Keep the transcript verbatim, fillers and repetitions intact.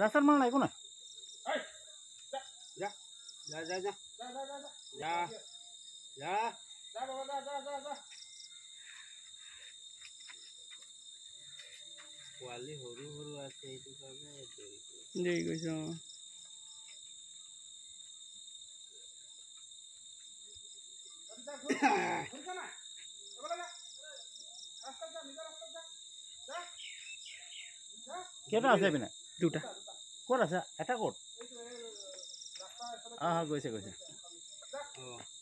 ৰাস্তাত মাৰ নাই একো নাই যা যা যা যা যা যা পোৱালি সৰু সৰু আছে এইটো কাৰণে দেৰি গৈছে কেইটা আছে পিনে দুটা ক'ত আছে এটা ক'ত অঁ গৈছে গৈছে